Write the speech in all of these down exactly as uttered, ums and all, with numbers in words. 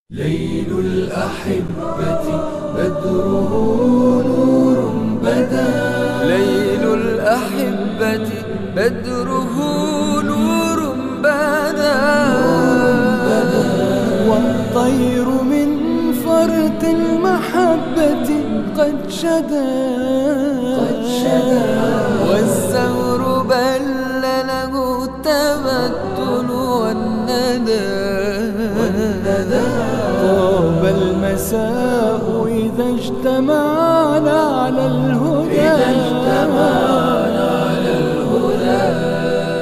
ليل الأحبة بدره نور بدا. ليل الأحبة بدره نور بدا. والطير من فرط المحبة قد شدا. والزهر بل له التبتل والندى. طاب المساء إذا اجتمعنا على الهدى. إذا اجتمعنا على الهدى.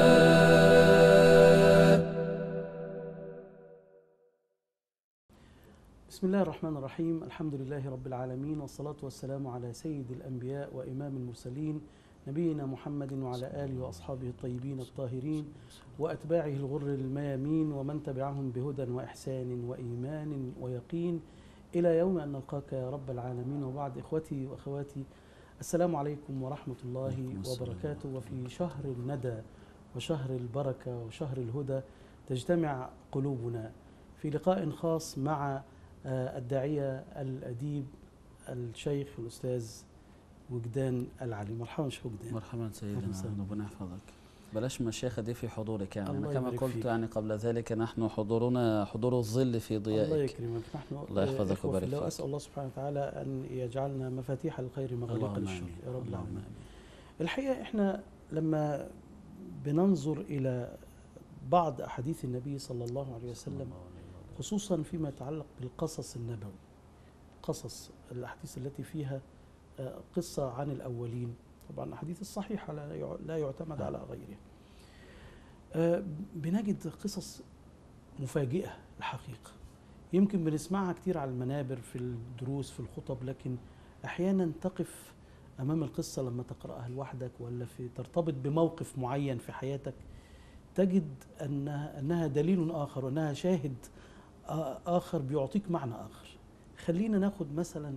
بسم الله الرحمن الرحيم. الحمد لله رب العالمين، والصلاة والسلام على سيد الأنبياء وإمام المرسلين نبينا محمد وعلى آله وأصحابه الطيبين الطاهرين وأتباعه الغر الميامين ومن تبعهم بهدى وإحسان وإيمان ويقين إلى يوم أن نلقاك يا رب العالمين. وبعد، إخوتي وأخواتي، السلام عليكم ورحمة الله وبركاته. وفي شهر الندى وشهر البركة وشهر الهدى تجتمع قلوبنا في لقاء خاص مع الداعية الأديب الشيخ الأستاذ وجدان العلي. مرحبا شيخ وجدان. مرحبا سيدنا، ربنا يحفظك. بلاش مشايخ دي في حضورك، يعني أنا كما قلت فيك. يعني قبل ذلك نحن حضورنا حضور الظل في ضيائك. الله يكرمك. نحن الله يحفظك ويبارك فيك. أسأل الله سبحانه وتعالى أن يجعلنا مفاتيح الخير مغاليق للشر يا رب العالمين. الحقيقة إحنا لما بننظر إلى بعض أحاديث النبي صلى الله عليه وسلم، خصوصا فيما يتعلق بالقصص النبوي، قصص الأحاديث التي فيها قصة عن الأولين، طبعا الأحاديث الصحيحة لا يعتمد على غيرها، بنجد قصص مفاجئة الحقيقة. يمكن بنسمعها كتير على المنابر في الدروس في الخطب، لكن أحيانا تقف أمام القصة لما تقرأها لوحدك ولا في ترتبط بموقف معين في حياتك، تجد أنها, أنها دليل آخر وأنها شاهد آخر بيعطيك معنى آخر. خلينا ناخد مثلا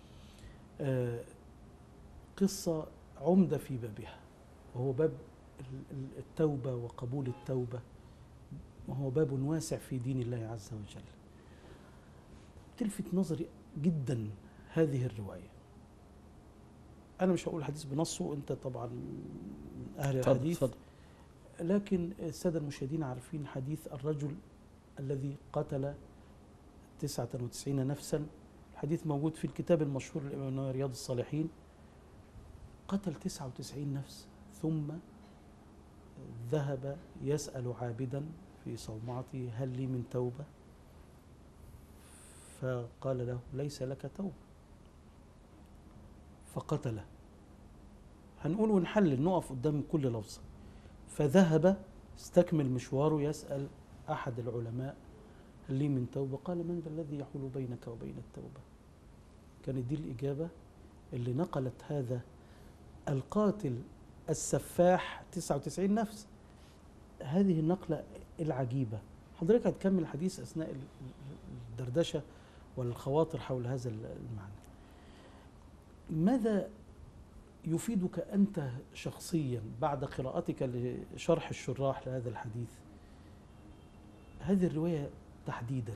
قصة عمدة في بابها، وهو باب التوبة وقبول التوبة، وهو باب واسع في دين الله عز وجل. تلفت نظري جدا هذه الرواية. أنا مش هقول الحديث بنصه، أنت طبعا من أهل الحديث، فضل. لكن السادة المشاهدين عارفين حديث الرجل الذي قتل تسعة وتسعين نفسا. الحديث موجود في الكتاب المشهور للإمام رياض الصالحين. قتل تسعة وتسعين نفس ثم ذهب يسأل عابدا في صومعته: هل لي من توبة؟ فقال له: ليس لك توبة. فقتله. هنقول ونحلل، نقف قدام كل لفظة. فذهب استكمل مشواره يسأل أحد العلماء: هل لي من توبة؟ قال: من ذا الذي يحول بينك وبين التوبة؟ كانت دي الإجابة اللي نقلت هذا القاتل السفاح تسعة وتسعين نفس هذه النقلة العجيبة. حضرتك هتكمل الحديث أثناء الدردشة والخواطر حول هذا المعنى. ماذا يفيدك أنت شخصيا بعد قراءتك لشرح الشراح لهذا الحديث هذه الرواية تحديدا؟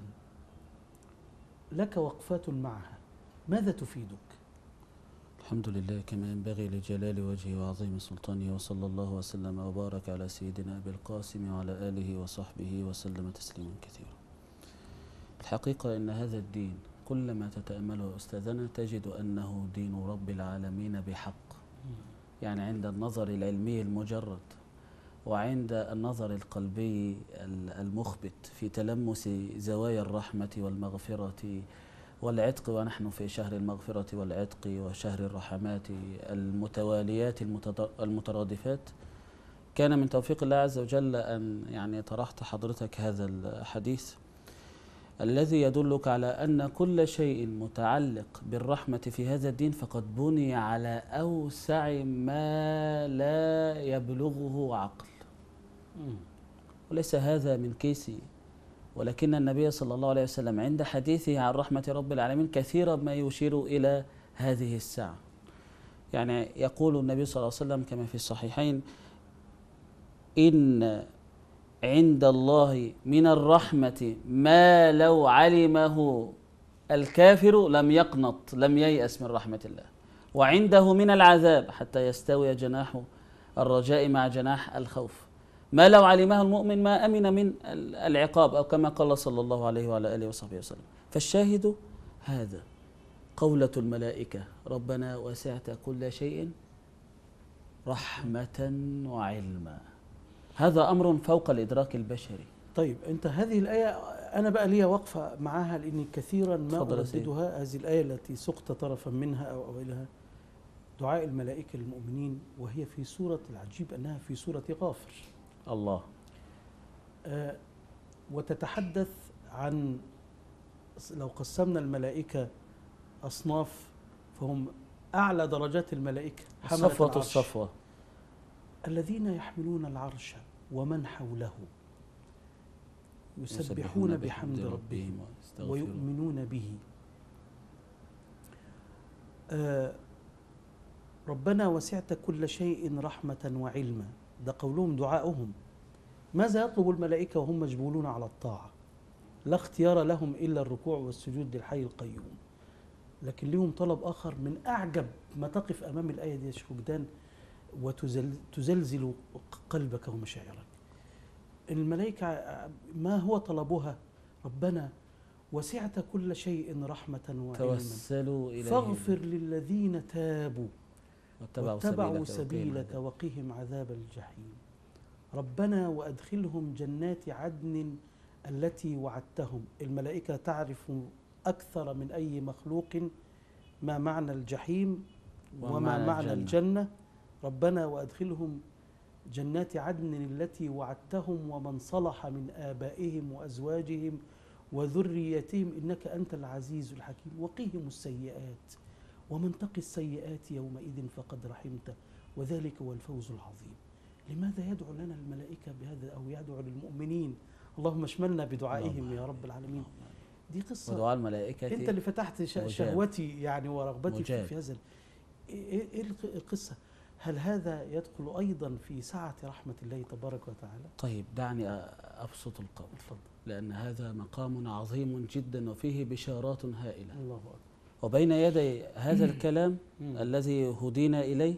لك وقفات معها، ماذا تفيدك؟ الحمد لله كما ينبغي لجلال وجهه وعظيم سلطانه، وصلى الله وسلم وبارك على سيدنا أبي القاسم وعلى آله وصحبه وسلم تسليما كثيرا. الحقيقة أن هذا الدين كلما تتأمله أستاذنا تجد أنه دين رب العالمين بحق، يعني عند النظر العلمي المجرد وعند النظر القلبي المخبت في تلمس زوايا الرحمة والمغفرة والعتق، ونحن في شهر المغفرة والعتق وشهر الرحمات المتواليات المترادفات، كان من توفيق الله عز وجل أن يعني طرحت حضرتك هذا الحديث الذي يدلك على أن كل شيء متعلق بالرحمة في هذا الدين فقد بني على أوسع ما لا يبلغه عقل. وليس هذا من كيسي، ولكن النبي صلى الله عليه وسلم عند حديثه عن رحمة رب العالمين كثيرا ما يشير إلى هذه السعة. يعني يقول النبي صلى الله عليه وسلم كما في الصحيحين: إن عند الله من الرحمة ما لو علمه الكافر لم يقنط، لم ييأس من رحمة الله. وعنده من العذاب حتى يستوي جناح الرجاء مع جناح الخوف، ما لو علمه المؤمن ما أمن من العقاب، أو كما قال صلى الله عليه وعلى آله وصحبه وسلم. فالشاهد هذا قولة الملائكة: ربنا وسعت كل شيء رحمة وعلما. هذا أمر فوق الإدراك البشري. طيب أنت هذه الآية أنا بقى ليا وقفة معها، لأني كثيرا ما تفضل يا سيدي. أرددها، هذه الآية التي سقط طرفا منها أو أولها، دعاء الملائكة للمؤمنين، وهي في سورة، العجيب أنها في سورة غافر. الله. آه وتتحدث عن، لو قسمنا الملائكة أصناف فهم أعلى درجات الملائكة حملة الصفوة العرش، الصفوة، الذين يحملون العرش ومن حوله يسبحون بحمد ربهم ويؤمنون به. آه ربنا وسعت كل شيء رحمة وعلما، ده قولهم دعاؤهم. ماذا يطلب الملائكة وهم مجبولون على الطاعة؟ لا اختيار لهم إلا الركوع والسجود للحي القيوم، لكن لهم طلب آخر من أعجب ما تقف أمام الآية دي يا شيخ وجدان وتزلزل قلبك ومشاعرك. الملائكة ما هو طلبها؟ ربنا وسعت كل شيء رحمة وعلما توسلوا إليه فاغفر للذين تابوا واتبعوا, واتبعوا سبيلك سبيلك وقهم عذاب الجحيم. ربنا وأدخلهم جنات عدن التي وعدتهم. الملائكة تعرف أكثر من أي مخلوق ما معنى الجحيم وما معنى الجنة. ربنا وأدخلهم جنات عدن التي وعدتهم ومن صلح من آبائهم وأزواجهم وذريتهم إنك أنت العزيز الحكيم وقهم السيئات ومن تقي السيئات يومئذ فقد رحمته وذلك هو الفوز العظيم. لماذا يدعو لنا الملائكة بهذا أو يدعو للمؤمنين؟ اللهم اشملنا بدعائهم يا رب العالمين. دي قصة ودعاء الملائكة أنت اللي فتحت شهوتي يعني ورغبتي في, في هذا. إيه القصة؟ هل هذا يدخل أيضا في سعة رحمة الله تبارك وتعالى؟ طيب دعني أبسط القول. اتفضل. لأن هذا مقام عظيم جدا وفيه بشارات هائلة. الله أكبر. وبين يدي هذا الكلام الذي هدينا إليه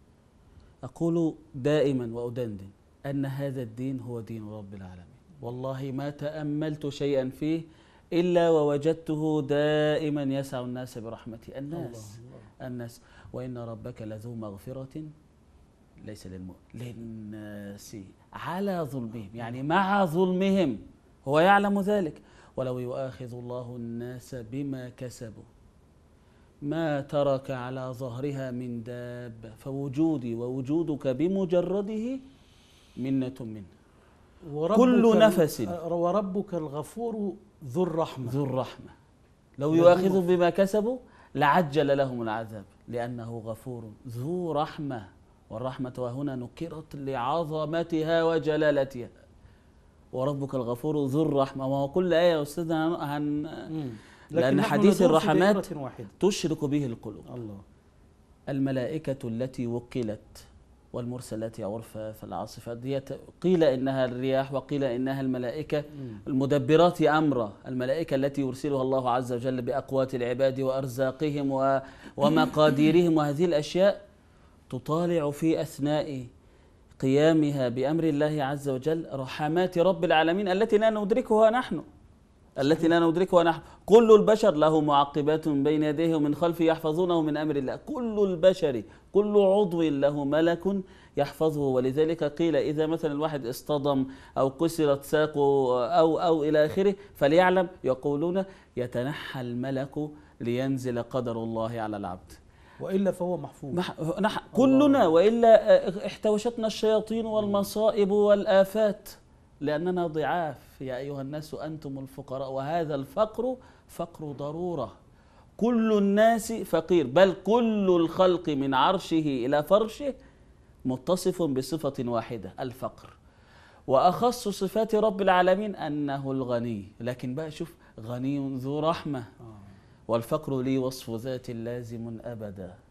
أقول دائما وأدندن أن هذا الدين هو دين رب العالمين. والله ما تأملت شيئا فيه إلا ووجدته دائما يسع الناس برحمته. الناس الله الله. الناس وإن ربك لذو مغفرة ليس للمؤمن للناس على ظلمهم، يعني مع ظلمهم هو يعلم ذلك. ولو يؤاخذ الله الناس بما كسبوا ما ترك على ظهرها من دابة فوجودي ووجودك بمجرده منة منه. كل نفس وربك الغفور ذو الرحمة ذو الرحمة لو يؤاخذ بما كسبوا لعجل لهم العذاب لأنه غفور ذو رحمة. والرحمة وهنا نكرت لعظمتها وجلالتها. وربك الغفور ذو الرحمة. وهو كل آية يا أستاذنا هن لأن حديث الرحمات تشرك به القلوب. الله. الملائكة التي وكلت والمرسلات عرفا فالعاصفات ديت قيل إنها الرياح وقيل إنها الملائكة المدبرات أمرا، الملائكة التي يرسلها الله عز وجل بأقوات العباد وأرزاقهم ومقاديرهم. وهذه الأشياء تطالع في أثناء قيامها بأمر الله عز وجل رحمات رب العالمين التي لا ندركها نحن التي لا ندركها نحن. كل البشر له معقبات من بين يديه ومن خلفه يحفظونه من أمر الله. كل البشر كل عضو له ملك يحفظه. ولذلك قيل إذا مثلا الواحد اصطدم أو كسرت ساقه أو أو إلى آخره فليعلم يقولون يتنحى الملك لينزل قدر الله على العبد وإلا فهو محفوظ. نح... كلنا وإلا احتوشتنا الشياطين والمصائب والآفات لأننا ضعاف. يا أيها الناس أنتم الفقراء وهذا الفقر فقر ضرورة. كل الناس فقير بل كل الخلق من عرشه إلى فرشه متصف بصفة واحدة الفقر. وأخص صفات رب العالمين أنه الغني. لكن بقى شوف غني ذو رحمة. والفقر لي وصف ذات لازم أبدا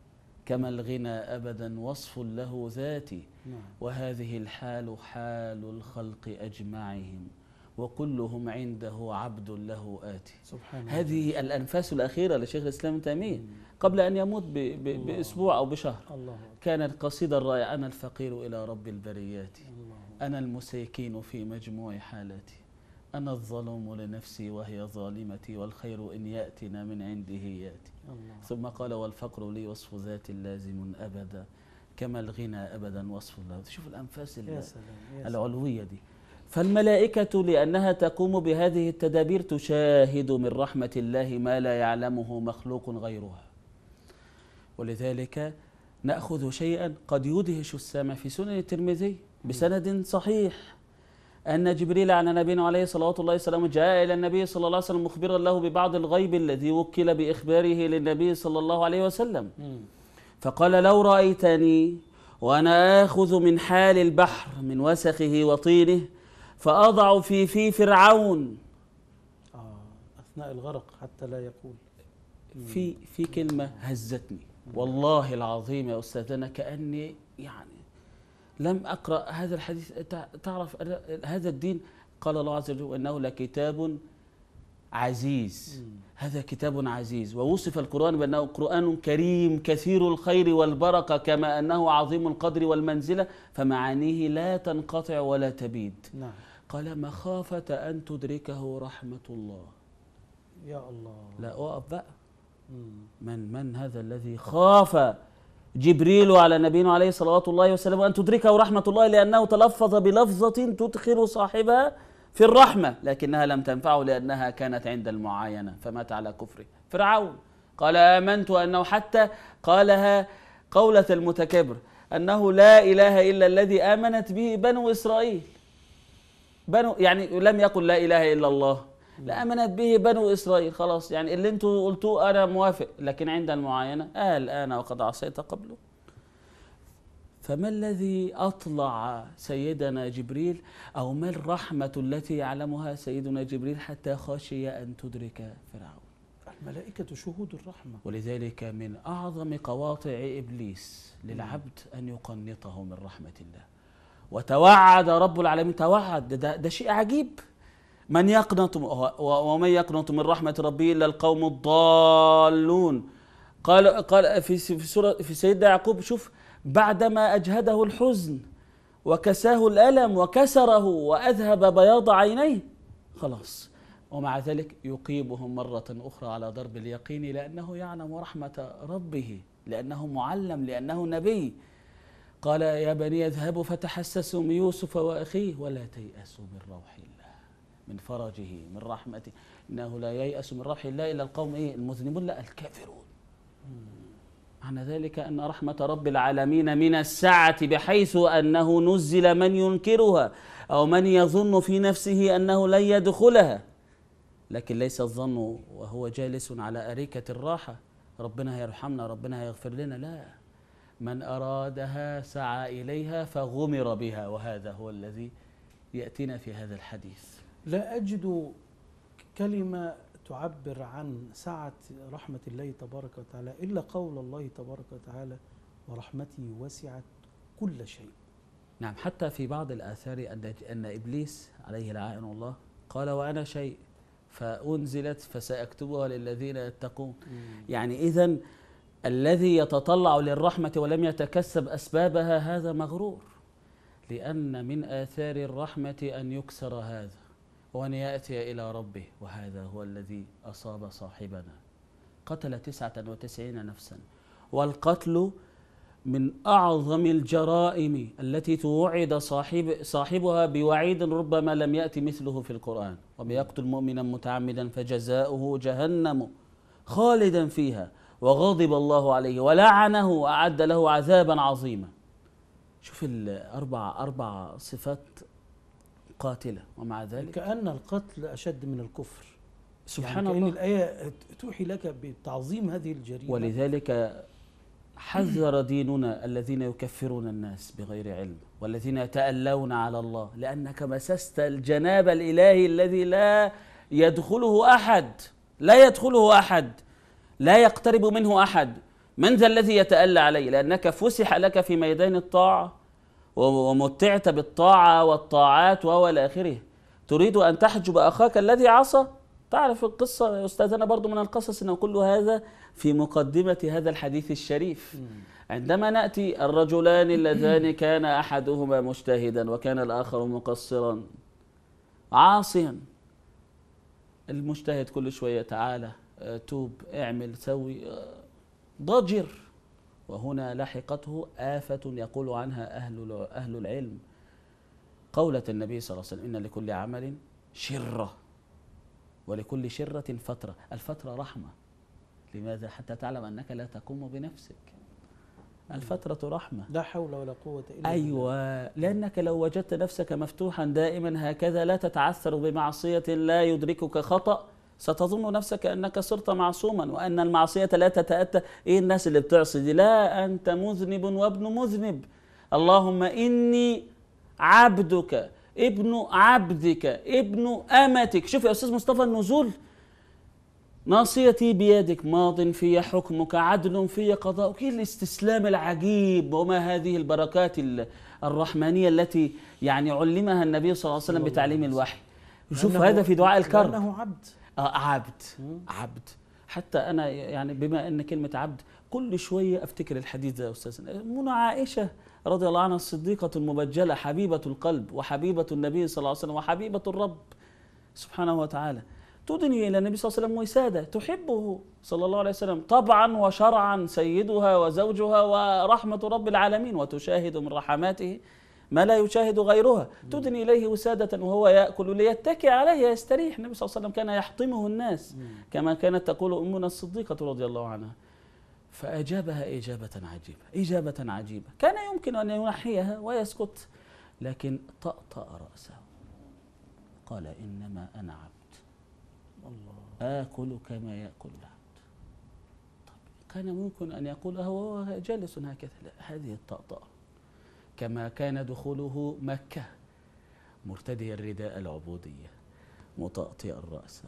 كما الغنى أبدا وصف له ذاتي، نعم. وهذه الحال حال الخلق أجمعهم، وكلهم عنده عبد له آتي. سبحان الله. هذه الأنفاس الأخيرة لشيخ الإسلام ابن تيمية قبل أن يموت ب ب بأسبوع أو بشهر. الله. كانت قصيدة الرائعة: أنا الفقير إلى رب البريات، الله. أنا المسيكين في مجموع حالاتي، أنا الظلوم لنفسي وهي ظالمتي، والخير إن يأتنا من عنده يأتي. الله. ثم قال: والفقر لي وصف ذات لازم أبدا، كما الغنى أبدا وصف الله. شوف الأنفاس يا سلام. يا سلام. العلوية دي. فالملائكة لأنها تقوم بهذه التدابير تشاهد من رحمة الله ما لا يعلمه مخلوق غيرها. ولذلك نأخذ شيئا قد يدهش السامع في سنن الترمذي بسند صحيح، أن جبريل على نبينا عليه صلاة الله وسلامه جاء إلى النبي صلى الله عليه وسلم مخبرا له ببعض الغيب الذي وكل بإخباره للنبي صلى الله عليه وسلم. فقال: لو رأيتني وأنا آخذ من حال البحر من وسخه وطينه فأضع في في فرعون. آه أثناء الغرق حتى لا يقول. في في كلمة هزتني والله العظيم يا أستاذنا، كأني يعني لم أقرأ هذا الحديث. تعرف هذا الدين قال الله عز وجل: وإنه لكتاب عزيز. مم. هذا كتاب عزيز، ووصف القرآن بأنه قرآن كريم كثير الخير والبركة، كما أنه عظيم القدر والمنزلة، فمعانيه لا تنقطع ولا تبيد. نعم. قال: مخافة أن تدركه رحمة الله. يا الله. لا أقف بقى. مم. من من هذا الذي خاف جبريل على نبينا عليه صلوات الله وسلامه أن تدركه رحمة الله، لأنه تلفظ بلفظة تدخل صاحبها في الرحمة، لكنها لم تنفعه لأنها كانت عند المعاينة فمات على كفره. فرعون قال: آمنت أنه، حتى قالها قولة المتكبر، أنه لا إله إلا الذي آمنت به بنو إسرائيل. بنو يعني لم يقل لا إله إلا الله، لا آمنت به بنو إسرائيل. خلاص يعني اللي انتوا قلتوه أنا موافق، لكن عند المعاينة آه الآن وقد عصيت قبله. فما الذي أطلع سيدنا جبريل، أو ما الرحمة التي يعلمها سيدنا جبريل حتى خشي أن تدرك فرعون؟ الملائكة شهود الرحمة. ولذلك من أعظم قواطع إبليس للعبد أن يقنطه من رحمة الله. وتوعد رب العالمين، توعد، ده, ده شيء عجيب. من يقنط ومن يقنط من رحمة ربه إلا القوم الضالون. قال قال في في سورة في سيدنا يعقوب، شوف، بعدما أجهده الحزن وكساه الألم وكسره وأذهب بياض عينيه، خلاص، ومع ذلك يقيمهم مرة أخرى على درب اليقين، لأنه يعلم رحمة ربه، لأنه معلم، لأنه نبي. قال: يا بني اذهبوا فتحسسوا من يوسف وأخيه ولا تيأسوا من روح الله، من فرجه، من رحمته، إنه لا ييأس من روح الله إلا القوم إيه؟ المذنبون، لا الكافرون. معنى ذلك أن رحمة رب العالمين من السعة، بحيث أنه نزل من ينكرها أو من يظن في نفسه أنه لن يدخلها، لكن ليس الظن وهو جالس على أريكة الراحة ربنا يرحمنا ربنا يغفر لنا، لا، من أرادها سعى إليها فغمر بها، وهذا هو الذي يأتينا في هذا الحديث. لا أجد كلمة تعبر عن سعة رحمة الله تبارك وتعالى إلا قول الله تبارك وتعالى: ورحمتي وسعت كل شيء. نعم، حتى في بعض الآثار أن أن إبليس عليه لعائن الله قال: وأنا شيء، فأنزلت فسأكتبها للذين يتقون. يعني إذن الذي يتطلع للرحمة ولم يتكسب أسبابها هذا مغرور، لأن من آثار الرحمة أن يكسر هذا وأن يأتي إلى ربه، وهذا هو الذي أصاب صاحبنا. قتل تسعة وتسعين نفسا، والقتل من أعظم الجرائم التي توعد صاحب صاحبها بوعيد ربما لم يأتي مثله في القرآن: ومن يقتل مؤمنا متعمدا فجزاؤه جهنم خالدا فيها وغضب الله عليه ولعنه وأعد له عذابا عظيما. شوف الأربع أربع صفات قاتلة، ومع ذلك كأن القتل أشد من الكفر. سبحان يعني الله. كأن الآية توحي لك بتعظيم هذه الجريمة. ولذلك حذر ديننا الذين يكفرون الناس بغير علم والذين يتألون على الله، لأنك مسست الجناب الإلهي الذي لا يدخله أحد، لا يدخله أحد، لا يقترب منه أحد. من ذا الذي يتألى علي؟ لأنك فسح لك في ميدان الطاعة ومتعت بالطاعة والطاعات وإلى آخره، تريد أن تحجب أخاك الذي عصى؟ تعرف القصة يا أستاذنا برضو من القصص أنه كل هذا في مقدمة هذا الحديث الشريف. عندما نأتي الرجلان اللذان كان أحدهما مجتهدا وكان الآخر مقصرا عاصيا، المجتهد كل شوية تعالى توب اعمل سوي ضجر، وهنا لحقته آفة يقول عنها أهل أهل العلم قولة النبي صلى الله عليه وسلم: إن لكل عمل شرة ولكل شرة فترة. الفترة رحمة، لماذا؟ حتى تعلم أنك لا تقوم بنفسك. الفترة رحمة. لا حول ولا قوة إلا بالله. أيوة، لأنك لو وجدت نفسك مفتوحا دائما هكذا لا تتعثر بمعصية لا يدركك خطأ، ستظن نفسك أنك صرت معصوما، وأن المعصية لا تتأتى. إيه الناس اللي بتعصي دي؟ لا، أنت مذنب وابن مذنب. اللهم إني عبدك ابن عبدك ابن أمتك. شوف يا أستاذ مصطفى النزول: ناصيتي بيدك ماض في حكمك عدل في قضاؤك. الاستسلام العجيب، وما هذه البركات الرحمانية التي يعني علمها النبي صلى الله عليه وسلم بتعليم الوحي. شوف هذا في دعاء الكرب. لأنه عبد. آه عبد عبد. حتى أنا يعني بما أن كلمة عبد كل شوية أفتكر الحديث ده يا أستاذ. منى عائشة رضي الله عنها الصديقة المبجلة، حبيبة القلب وحبيبة النبي صلى الله عليه وسلم وحبيبة الرب سبحانه وتعالى، تدني إلى النبي صلى الله عليه وسلم وسادة، تحبه صلى الله عليه وسلم طبعا وشرعا، سيدها وزوجها ورحمة رب العالمين، وتشاهد من رحماته ما لا يشاهد غيرها. تدني إليه وسادة وهو يأكل ليتكئ عليه يستريح. النبي صلى الله عليه وسلم كان يحطمه الناس كما كانت تقول أمنا الصديقة رضي الله عنها. فأجابها إجابة عجيبة، إجابة عجيبة. كان يمكن أن ينحيها ويسكت، لكن طأطأ رأسه قال: إنما أنا عبد، الله آكل كما يأكل العبد. طب كان ممكن أن يقولها وهو جالس هكذا، لا، هذه الطأطأة. كما كان دخوله مكة مرتدي الرداء العبودية مطأطئا رأسه،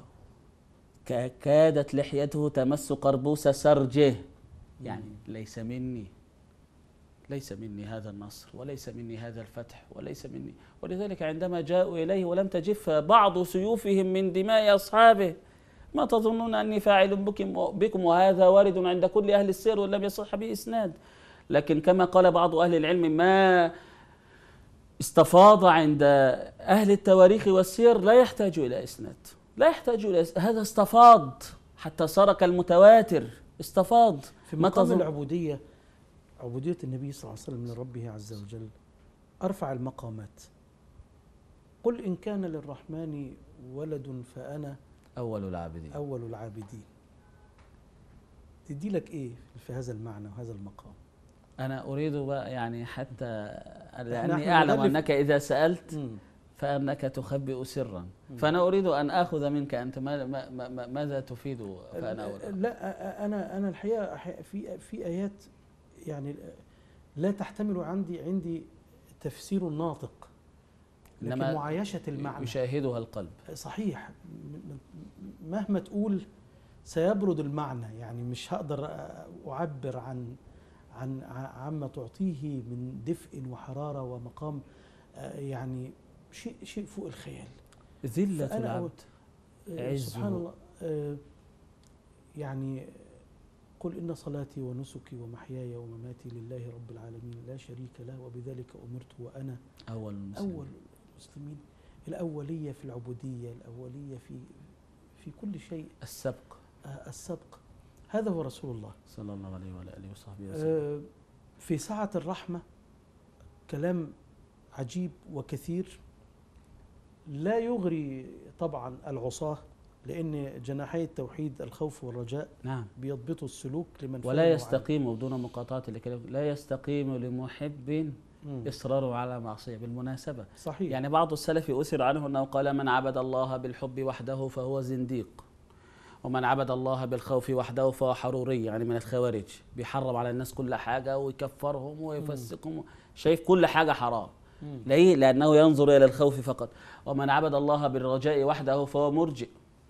كادت لحيته تمس قربوس سرجه، يعني ليس مني، ليس مني هذا النصر، وليس مني هذا الفتح، وليس مني. ولذلك عندما جاءوا إليه ولم تجف بعض سيوفهم من دماء أصحابه: ما تظنون أني فاعل بكم, بكم وهذا وارد عند كل أهل السير ولم يصح به إسناد. لكن كما قال بعض أهل العلم: ما استفاض عند أهل التواريخ والسير لا يحتاج إلى إسناد، لا يحتاج إلى إسناد. هذا استفاض حتى صار كالمتواتر، استفاض. في مقام العبودية، عبودية النبي صلى الله عليه وسلم لربه عز وجل أرفع المقامات. قل إن كان للرحمن ولد فأنا أول العابدين. أول العابدين. تدي لك إيه في هذا المعنى وهذا المقام؟ أنا أريد بقى يعني حتى لأني أعلم أنك إذا سألت م. فأنك تخبئ سرا، فأنا أريد أن آخذ منك أنت ما ما ما ماذا تفيد. فأنا أريد. لا، أنا أنا الحقيقة في في آيات يعني لا تحتمل عندي عندي تفسير ناطق، لكن معايشة المعنى يشاهدها القلب. صحيح، مهما تقول سيبرد المعنى، يعني مش هقدر أعبر عن عن عما تعطيه من دفء وحرارة ومقام، يعني شيء شيء فوق الخيال. ذلة العبد عزه. سبحان الله. يعني قل إن صلاتي ونسكي ومحياي ومماتي لله رب العالمين لا شريك له وبذلك أمرت وأنا أول المسلمين. أول المسلمين. الأولية في العبودية، الأولية في في كل شيء، السبق. السبق. هذا هو رسول الله صلى الله عليه وعلى آله وصحبه وسلم. في سعة الرحمة كلام عجيب وكثير لا يغري طبعا العصاة، لأن جناحي التوحيد الخوف والرجاء نعم بيضبطوا السلوك لمن ولا يستقيم بدون مقاطعة الكلام. لا يستقيم لمحب إصراره على معصية. بالمناسبة صحيح، يعني بعض السلف يؤثر عنه أنه قال: من عبد الله بالحب وحده فهو زنديق، ومن عبد الله بالخوف وحده فهو حروري، يعني من الخوارج، بيحرم على الناس كل حاجة ويكفرهم ويفسقهم، شايف كل حاجة حرام. ليه؟ لأنه ينظر إلى الخوف فقط. ومن عبد الله بالرجاء وحده فهو مرجئ،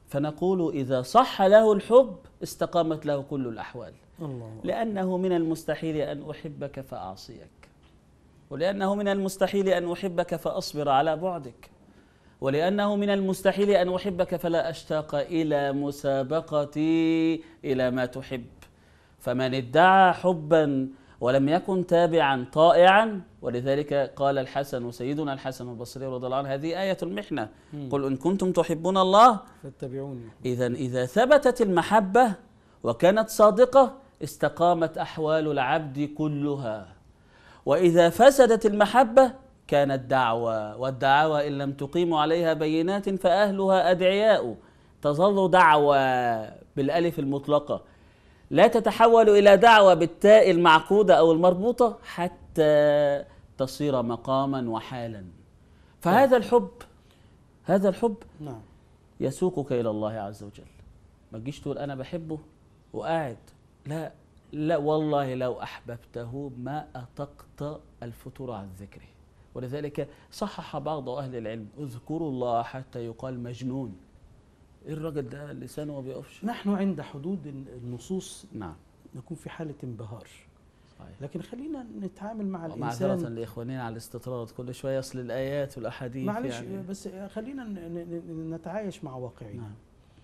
فنقول إذا صح له الحب استقامت له كل الأحوال، الله. لأنه من المستحيل أن أحبك فأعصيك، ولأنه من المستحيل أن أحبك فأصبر على بعدك، ولأنه من المستحيل أن أحبك فلا أشتاق إلى مسابقتي إلى ما تحب. فمن ادعى حبا ولم يكن تابعا طائعا، ولذلك قال الحسن سيدنا الحسن البصري رضي الله عنه هذه آية المحنة، قل إن كنتم تحبون الله فاتبعوني. إذا إذا ثبتت المحبة وكانت صادقة استقامت أحوال العبد كلها، وإذا فسدت المحبة كانت دعوة، والدعوة إن لم تقيموا عليها بينات فأهلها أدعياء، تظل دعوة بالألف المطلقة لا تتحول إلى دعوة بالتاء المعقودة أو المربوطة حتى تصير مقاما وحالا. فهذا الحب هذا الحب نعم يسوقك إلى الله عز وجل. ما تجيش تقول أنا بحبه وقاعد، لا لا والله لو أحببته ما أطقت الفتور عن ذكره. ولذلك صحح بعض أهل العلم اذكروا الله حتى يقال مجنون. إيه الراجل ده لسانه ما بيقفش؟ نحن عند حدود النصوص نعم نكون في حالة انبهار، صحيح. لكن خلينا نتعامل مع معذرة الإنسان. لإخواننا على الاستطراد كل شوية أصل الآيات والأحاديث معلش يعني. بس خلينا ن- ن- نتعايش مع واقعنا. نعم.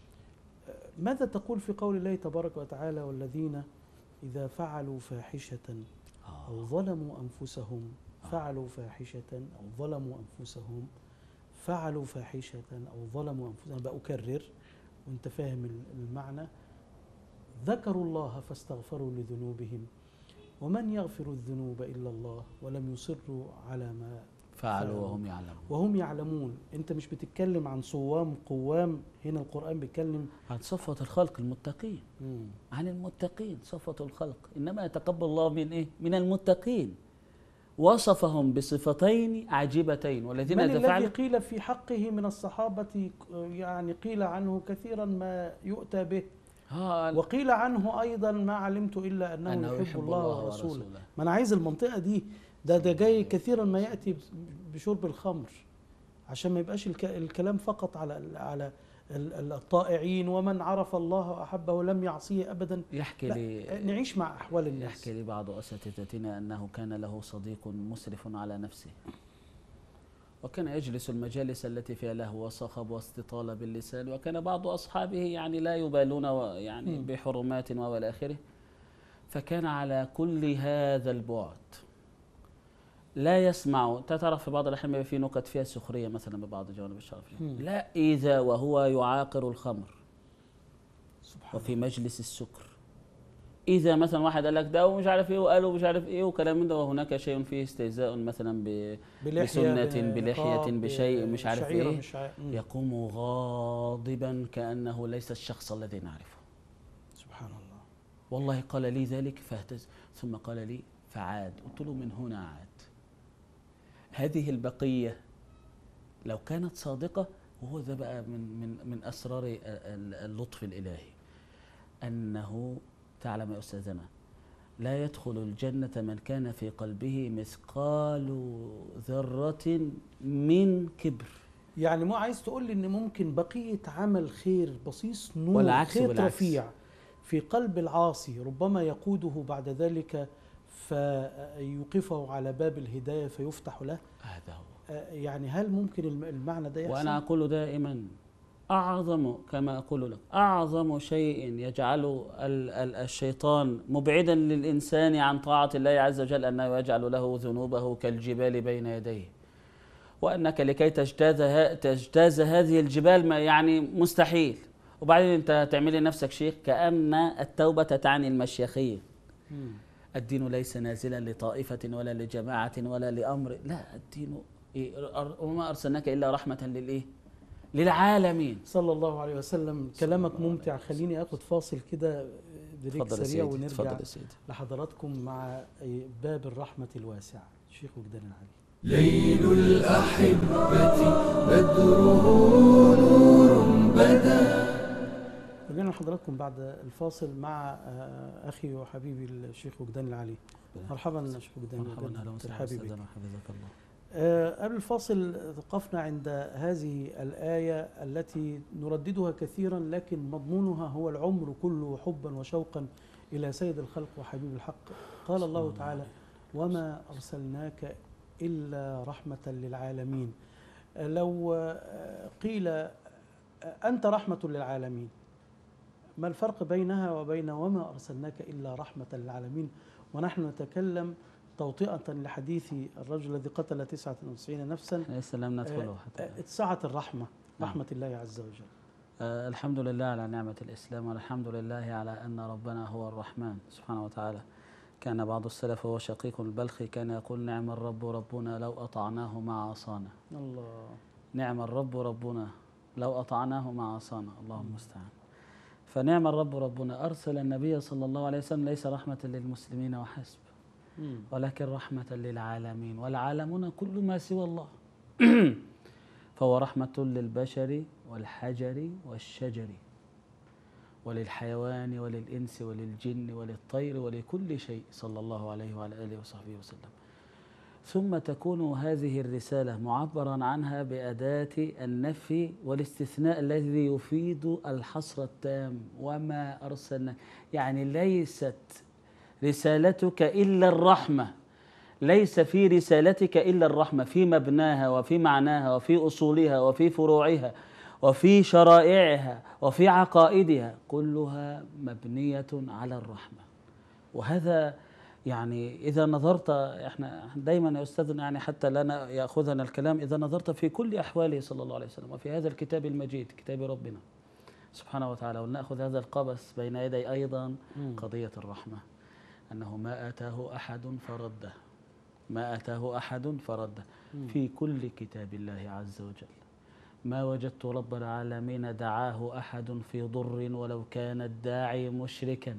ماذا تقول في قول الله تبارك وتعالى والذين إذا فعلوا فاحشة أو ظلموا أنفسهم فعلوا فاحشة أو ظلموا أنفسهم فعلوا فاحشة أو ظلموا أنفسهم. بأكرر وأنت فاهم المعنى. ذكروا الله فاستغفروا لذنوبهم ومن يغفر الذنوب إلا الله ولم يصروا على ما فعلوا وهم يعلمون وهم يعلمون. أنت مش بتتكلم عن صوام قوام، هنا القرآن بيتكلم عن صفوة الخلق المتقين، مم. عن المتقين صفوة الخلق، إنما يتقبل الله من إيه؟ من المتقين. وصفهم بصفتين عجيبتين، والذين من إذا الذي فعلوا قيل في حقه من الصحابة، يعني قيل عنه كثيرا ما يؤتى به، ها وقيل عنه أيضا ما علمت إلا أنه, أنه يحب, يحب الله الله ورسوله. ورسوله. ما أنا عايز المنطقة دي، ده ده جاي كثيرا ما يأتي بشرب الخمر، عشان ما يبقاش الك الكلام فقط على على الطائعين ومن عرف الله وأحبه لم يعصيه أبدا. يحكي لي نعيش مع أحوال الناس. يحكي لي بعض أساتذتنا أنه كان له صديق مسرف على نفسه، وكان يجلس المجالس التي فيها لهو وصخب واستطالة باللسان، وكان بعض أصحابه يعني لا يبالون يعني بحرمات وإلى آخره. فكان على كل هذا البعد لا يسمع. تعرف في بعض الأحيان في نكت فيها سخرية مثلا ببعض جوانب الشرف، لا إذا وهو يعاقر الخمر سبحان وفي مجلس السكر، إذا مثلا واحد قال لك ده ومش عارف إيه وقالوا مش عارف إيه وكلام من ده، وهناك شيء فيه استهزاء مثلا ب بسنة بلحية بشيء مش عارف إيه، مش عارف. يقوم غاضبا كأنه ليس الشخص الذي نعرفه. سبحان الله. والله قال لي ذلك فاهتز، ثم قال لي فعاد. قلت له من هنا عاد. هذه البقية لو كانت صادقة، وهو ده بقى من من من أسرار اللطف الإلهي، أنه تعلم يا أستاذنا لا يدخل الجنة من كان في قلبه مثقال ذرة من كبر. يعني مو عايز تقول لي إن ممكن بقية عمل خير بصيص نور والعكس خير بالعكس. رفيع في قلب العاصي ربما يقوده بعد ذلك فيوقفه على باب الهداية فيفتح له. هذا هو. يعني هل ممكن المعنى ده يحصل؟ وأنا أقول دائما أعظم، كما أقول لك، أعظم شيء يجعل الشيطان مبعدا للإنسان عن طاعة الله عز وجل أنه يجعل له ذنوبه كالجبال بين يديه، وأنك لكي تجتاز تجتاز هذه الجبال ما يعني مستحيل، وبعدين أنت تعمل لنفسك شيخ كأن التوبة تعني المشيخية. الدين ليس نازلا لطائفة ولا لجماعة ولا لأمر، لا، الدين وما أرسلناك إلا رحمة للإيه؟ للعالمين صلى الله عليه وسلم. كلامك ممتع. خليني أخذ فاصل كده بريك سريع ونرجع لحضراتكم مع باب الرحمة الواسعة. الشيخ وجدان العلي. ليل الأحبة بدره نور بدا. رجعنا لحضراتكم بعد الفاصل مع أخي وحبيبي الشيخ وجدان العلي. مرحبا شيخ وجدان. مرحبا، اهلا وسهلا. حبيبي. حفظك الله. آه، قبل الفاصل توقفنا عند هذه الآية التي نرددها كثيرا، لكن مضمونها هو العمر كله حبا وشوقا إلى سيد الخلق وحبيب الحق. قال الله تعالى: وما أرسلناك إلا رحمة للعالمين. آه، لو آه، قيل آه، أنت رحمة للعالمين، ما الفرق بينها وبين وما أرسلناك إلا رحمة للعالمين، ونحن نتكلم توطئة لحديث الرجل الذي قتل تسعة وتسعين نفسا؟ ليس لم ندخله حتى آه، اتسعت الرحمة، رحمة الله عز وجل. آه الحمد لله على نعمة الإسلام، والحمد لله على أن ربنا هو الرحمن سبحانه وتعالى. كان بعض السلف وهو شقيق البلخي كان يقول: نعم الرب ربنا لو أطعناه ما عصانا. الله. نعم الرب ربنا لو أطعناه ما عصانا. اللهم المستعان. فنعم الرب ربنا أرسل النبي صلى الله عليه وسلم ليس رحمة للمسلمين وحسب، ولكن رحمة للعالمين، والعالمون كل ما سوى الله. فهو رحمة للبشر والحجر والشجر وللحيوان وللإنس وللجن وللطير ولكل شيء صلى الله عليه وعلى آله وصحبه وسلم. ثم تكون هذه الرسالة معبرا عنها بأداة النفي والاستثناء الذي يفيد الحصر التام. وما أرسلنا، يعني ليست رسالتك إلا الرحمة، ليس في رسالتك إلا الرحمة في مبناها وفي معناها وفي أصولها وفي فروعها وفي شرائعها وفي عقائدها، كلها مبنية على الرحمة. وهذا يعني إذا نظرت، إحنا دايما يا أستاذنا يعني حتى لا يأخذنا الكلام، إذا نظرت في كل أحواله صلى الله عليه وسلم وفي هذا الكتاب المجيد كتاب ربنا سبحانه وتعالى، ولنأخذ هذا القبس بين يدي أيضا قضية الرحمة، أنه ما آتاه أحد فرده، ما آتاه أحد فرده. في كل كتاب الله عز وجل ما وجدت رب العالمين دعاه أحد في ضر ولو كان الداعي مشركا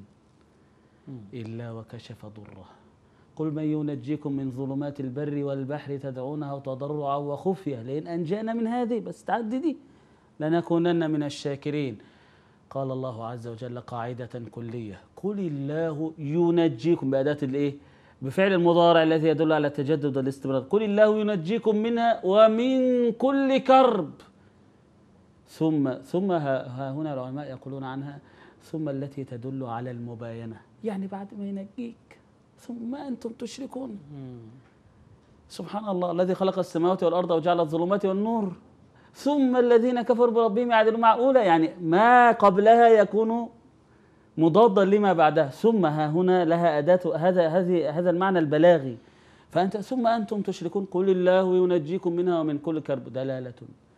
إلا وكشف ضره. قل من ينجيكم من ظلمات البر والبحر تدعونه تضرعا وخفية لئن أنجانا من هذه، بس تعدي دي، لنكونن من الشاكرين. قال الله عز وجل قاعدة كلية: قل الله ينجيكم، بأداة الإيه؟ بفعل المضارع الذي يدل على التجدد والاستمرار. قل الله ينجيكم منها ومن كل كرب. ثم ثم ها هنا العلماء يقولون عنها ثم التي تدل على المباينة، يعني بعد ما ينجيك ثم أنتم تشركون. سبحان الله الذي خلق السماوات والأرض وجعل الظلمات والنور ثم الذين كفروا بربهم يعدلون. معقولة يعني ما قبلها يكون مضادا لما بعدها، ثم ها هنا لها أداة هذا هذه هذا المعنى البلاغي. فأنت ثم أنتم تشركون، قل الله ينجيكم منها ومن كل كرب، دلالة.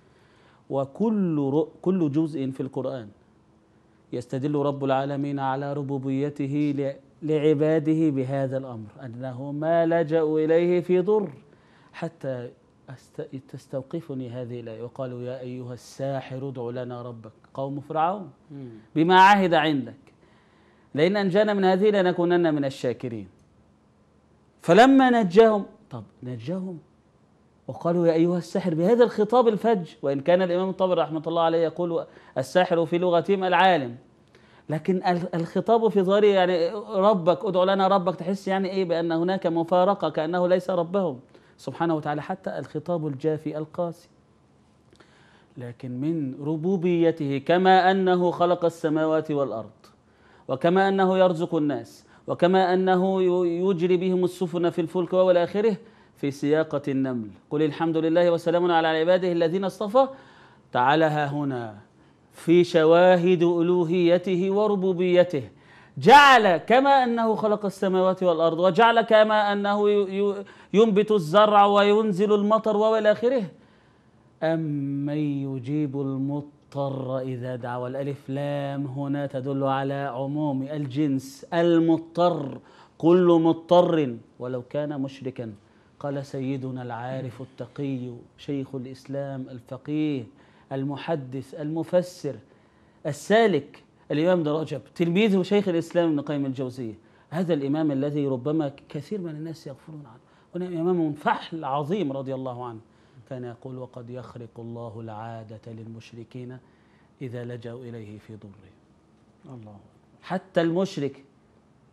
وكل كل جزء في القرآن يستدل رب العالمين على ربوبيته لعباده بهذا الأمر، أنه ما لجأوا إليه في ضر حتى تستوقفني هذه الآية. وقالوا يا أيها الساحر ادع لنا ربك، قوم فرعون، بما عهد عندك لئن أنجانا من هذه لنكونن من الشاكرين. فلما نجاهم، طب نجاهم وقالوا يا أيها الساحر بهذا الخطاب الفج، وإن كان الإمام الطبري رحمة الله عليه يقول الساحر في لغتهم العالم، لكن الخطاب في ظاهره يعني ربك ادع لنا ربك، تحس يعني إيه؟ بأن هناك مفارقة، كأنه ليس ربهم سبحانه وتعالى، حتى الخطاب الجافي القاسي. لكن من ربوبيته كما أنه خلق السماوات والأرض، وكما أنه يرزق الناس، وكما أنه يجري بهم السفن في الفلك وإلى آخره، في سياقة النمل قل الحمد لله وسلام على عباده الذين اصطفى، تعالى ها هنا في شواهد ألوهيته وربوبيته. جعل كما أنه خلق السماوات والأرض، وجعل كما أنه ينبت الزرع وينزل المطر وإلى آخره، أمن يجيب المضطر إذا دعا. والألف لام هنا تدل على عموم الجنس، المضطر، كل مضطر ولو كان مشركا. قال سيدنا العارف التقي شيخ الإسلام الفقيه المحدث المفسر السالك الإمام ابن رجب تلميذه شيخ الإسلام ابن قيم الجوزية، هذا الإمام الذي ربما كثير من الناس يغفلون عنه، هنا إمام فحل عظيم رضي الله عنه، كان يقول وقد يخرق الله العادة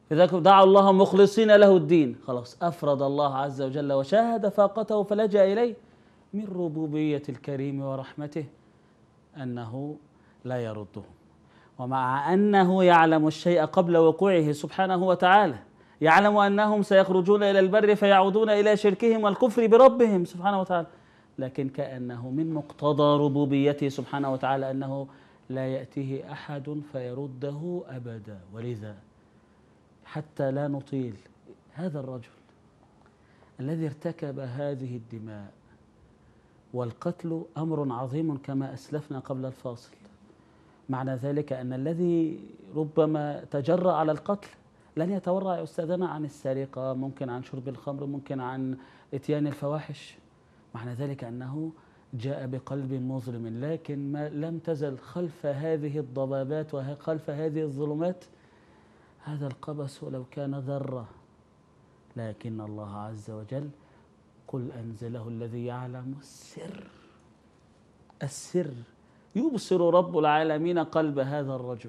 إذا دعوا الله مخلصين له الدين، خلاص أفرد الله عز وجل وشاهد فاقته فلجأ إليه. من ربوبية الكريم ورحمته أنه لا يردهم، ومع أنه يعلم الشيء قبل وقوعه سبحانه وتعالى، يعلم أنهم سيخرجون إلى البر فيعودون إلى شركهم والكفر بربهم سبحانه وتعالى، لكن كأنه من مقتضى ربوبيته سبحانه وتعالى أنه لا يأتيه أحد فيرده أبدا. ولذا حتى لا نطيل، هذا الرجل الذي ارتكب هذه الدماء، والقتل أمر عظيم كما أسلفنا قبل الفاصل، معنى ذلك أن الذي ربما تجرأ على القتل لن يتورع يا أستاذنا عن السرقة، ممكن عن شرب الخمر، ممكن عن إتيان الفواحش، معنى ذلك أنه جاء بقلب مظلم، لكن ما لم تزل خلف هذه الضبابات وخلف هذه الظلمات هذا القبس ولو كان ذرة، لكن الله عز وجل قل أنزله الذي يعلم السر. السر يبصر رب العالمين قلب هذا الرجل،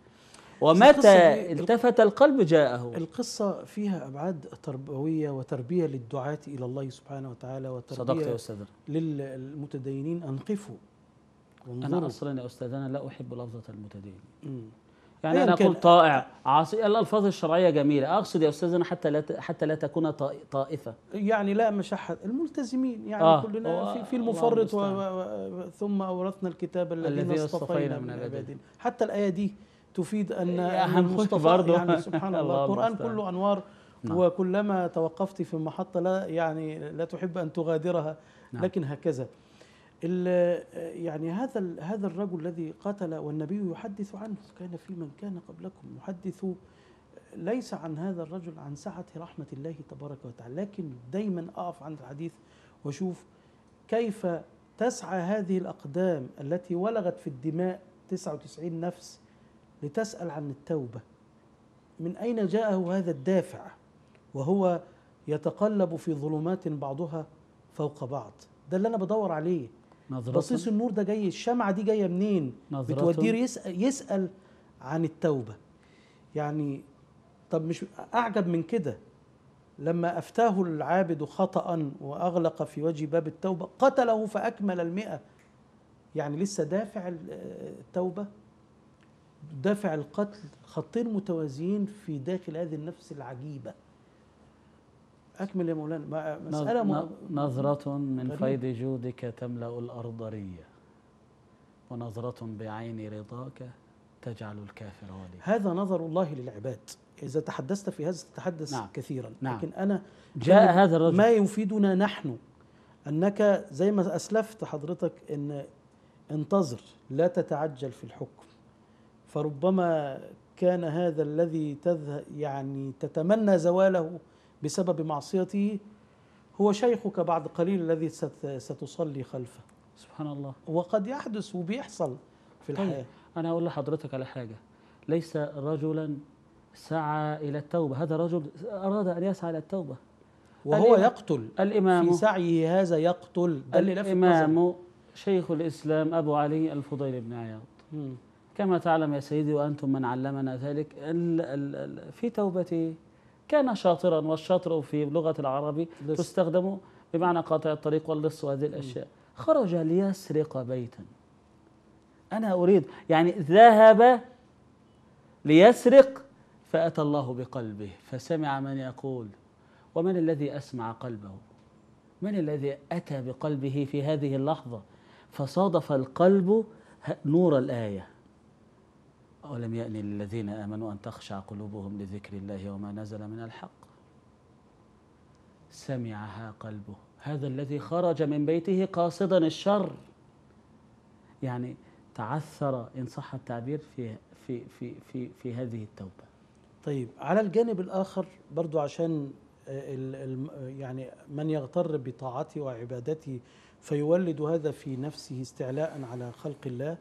ومتى التفت القلب جاءه. القصة فيها أبعاد تربوية وتربية للدعاة إلى الله سبحانه وتعالى، وتربية صدقت يا أستاذ للمتدينين أن قفوا وانظروا. أنا أصلا يا أستاذنا لا أحب لفظة المتدين، مم. يعني أنا أقول طائع عاصي، الألفاظ الشرعية جميلة، أقصد يا أستاذنا حتى لا حتى لا تكون طائفة، يعني لا مشحة الملتزمين، يعني آه كلنا في, في المفرط و... و... ثم أورثنا الكتاب الذين اصطفينا من عبادنا. حتى الآية دي تفيد أن المصطفى يعني سبحان الله القرآن كله أنوار. نعم. وكلما توقفت في محطة لا يعني لا تحب أن تغادرها. نعم. لكن هكذا يعني هذا هذا الرجل الذي قتل والنبي يحدث عنه، كان في من كان قبلكم يحدث ليس عن هذا الرجل عن سعة رحمة الله تبارك وتعالى، لكن دايما أقف عند الحديث وشوف كيف تسعى هذه الأقدام التي ولغت في الدماء تسعة وتسعين نفس لتسأل عن التوبة. من أين جاءه هذا الدافع وهو يتقلب في ظلمات بعضها فوق بعض؟ ده اللي أنا بدور عليه. بصيص النور ده جاي، الشمعة دي جاية منين؟ بتوديه يسأل, يسأل عن التوبة. يعني طب مش أعجب من كده لما أفتاه العابد خطأ وأغلق في وجه باب التوبة قتله فأكمل المئة، يعني لسه دافع التوبة دافع القتل، خطين متوازيين في داخل هذه النفس العجيبة. أكمل يا مولانا. مسألة م... نظرة من غريب. فيض جودك تملأ الأرض ريا، ونظرة بعين رضاك تجعل الكافر وليا. هذا نظر الله للعباد. إذا تحدثت في هذا تتحدث نعم. كثيرا. نعم. لكن أنا جاء هذا الرجل ما يفيدنا نحن أنك زي ما أسلفت حضرتك أن انتظر لا تتعجل في الحكم، فربما كان هذا الذي تذهب يعني تتمنى زواله بسبب معصيته هو شيخك بعد قليل الذي ستصلي خلفه. سبحان الله. وقد يحدث وبيحصل في الحياة. طيب. أنا أقول لحضرتك على حاجة، ليس رجلا سعى إلى التوبة، هذا رجل أراد أن يسعى إلى التوبة وهو يقتل. الإمام في سعيه هذا يقتل. الإمام شيخ الإسلام أبو علي الفضيل بن عياض، م. كما تعلم يا سيدي وأنتم من علمنا ذلك، ال ال ال في توبته كان شاطرا، والشاطر في لغة العرب تستخدم بمعنى قاطع الطريق واللص وهذه الأشياء. خرج ليسرق بيتا، أنا أريد يعني ذهب ليسرق فأتى الله بقلبه فسمع من يقول. ومن الذي أسمع قلبه؟ من الذي أتى بقلبه في هذه اللحظة؟ فصادف القلب نور الآية: أولم يأن للذين آمنوا أن تخشع قلوبهم لذكر الله وما نزل من الحق. سمعها قلبه، هذا الذي خرج من بيته قاصدا الشر، يعني تعثر إن صح التعبير في في في في في هذه التوبة. طيب على الجانب الآخر برضو عشان ال ال يعني من يغتر بطاعته وعبادته فيولد هذا في نفسه استعلاء على خلق الله،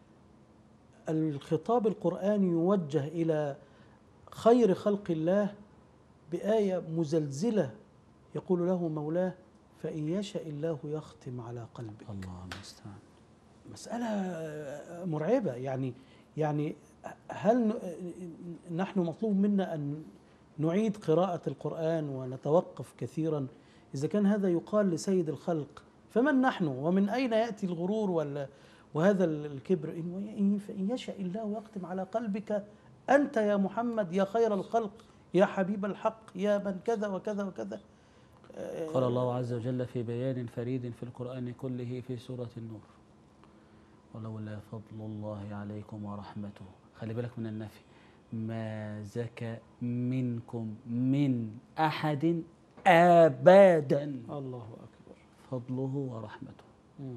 الخطاب القرآني يوجه إلى خير خلق الله بآية مزلزلة يقول له مولاه: فإن يشاء الله يختم على قلبك. الله المستعان. مسألة مرعبة. يعني يعني هل نحن مطلوب منا أن نعيد قراءة القرآن ونتوقف كثيرا؟ إذا كان هذا يقال لسيد الخلق فمن نحن ومن أين يأتي الغرور ولا وهذا الكبر؟ إن يشاء الله يختم على قلبك أنت يا محمد يا خير الخلق يا حبيب الحق يا من كذا وكذا وكذا. قال الله عز وجل في بيان فريد في القرآن كله في سورة النور: ولولا فضل الله عليكم ورحمته، خلي بالك من النفي، ما زكى منكم من أحد أبدا، الله أكبر، فضله ورحمته. مم.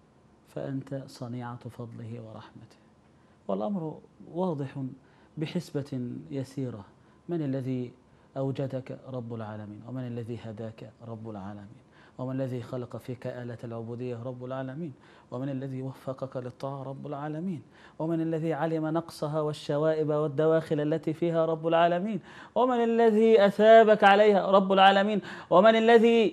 فأنت صنيعة فضله ورحمته، والأمر واضح بحسبة يسيرة. من الذي أوجدك؟ رب العالمين. ومن الذي هداك؟ رب العالمين. ومن الذي خلق فيك آلة العبودية؟ رب العالمين. ومن الذي وفقك للطاعة؟ رب العالمين. ومن الذي علم نقصها والشوائب والدواخل التي فيها؟ رب العالمين. ومن الذي أثابك عليها؟ رب العالمين. ومن الذي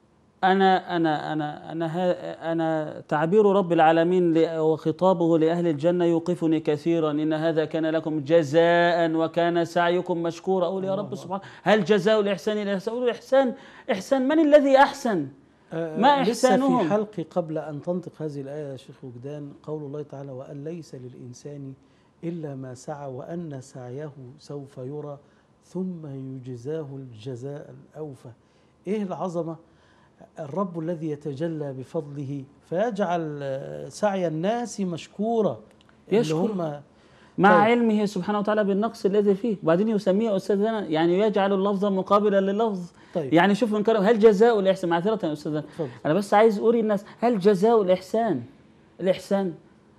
أنا أنا أنا أنا أنا تعبير رب العالمين وخطابه لأهل الجنة يوقفني كثيرا: إن هذا كان لكم جزاء وكان سعيكم مشكورا. أقول يا رب سبحانه، هل جزاء الإحسان إلا الإحسان؟ أقول إحسان إحسان من الذي أحسن؟ ما إحسانهم؟ لسه في حلقي قبل أن تنطق هذه الآية يا شيخ وجدان قول الله تعالى: وأن ليس للإنسان إلا ما سعى وأن سعيه سوف يرى ثم يجزاه الجزاء الأوفى. إيه العظمة؟ الرب الذي يتجلى بفضله فيجعل سعي الناس مشكورا، يشكر هم مع طيب. علمه سبحانه وتعالى بالنقص الذي فيه، وبعدين يسميه أستاذنا، يعني يجعل اللفظ مقابلا لللفظ. طيب. يعني شوف من كلام، هل جزاء الإحسان؟ معذرة يا أستاذنا، أنا بس عايز أوري الناس، هل جزاء الإحسان الإحسان؟